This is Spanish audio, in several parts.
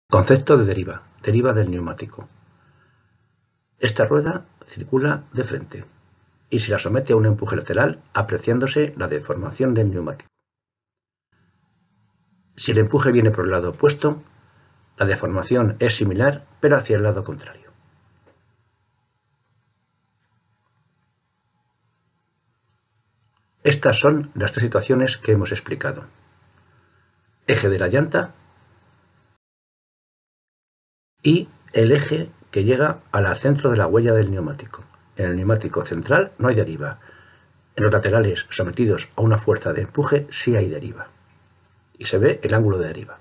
Concepto de deriva. Deriva del neumático. Esta rueda circula de frente y se la somete a un empuje lateral apreciándose la deformación del neumático. Si el empuje viene por el lado opuesto, la deformación es similar pero hacia el lado contrario. Estas son las tres situaciones que hemos explicado. Eje de la llanta y el eje que llega al centro de la huella del neumático. En el neumático central no hay deriva. En los laterales sometidos a una fuerza de empuje sí hay deriva. Y se ve el ángulo de deriva.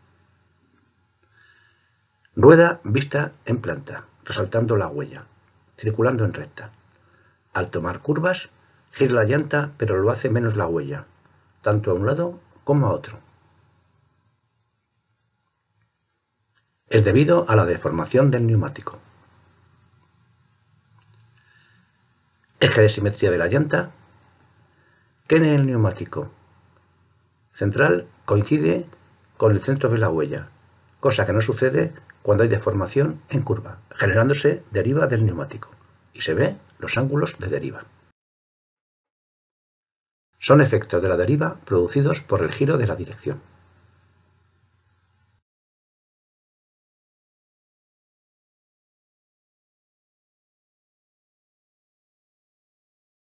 Rueda vista en planta, resaltando la huella, circulando en recta. Al tomar curvas, gira la llanta, pero lo hace menos la huella, tanto a un lado como a otro. Es debido a la deformación del neumático. Eje de simetría de la llanta, que en el neumático central coincide con el centro de la huella, cosa que no sucede cuando hay deformación en curva, generándose deriva del neumático, y se ve los ángulos de deriva. Son efectos de la deriva producidos por el giro de la dirección.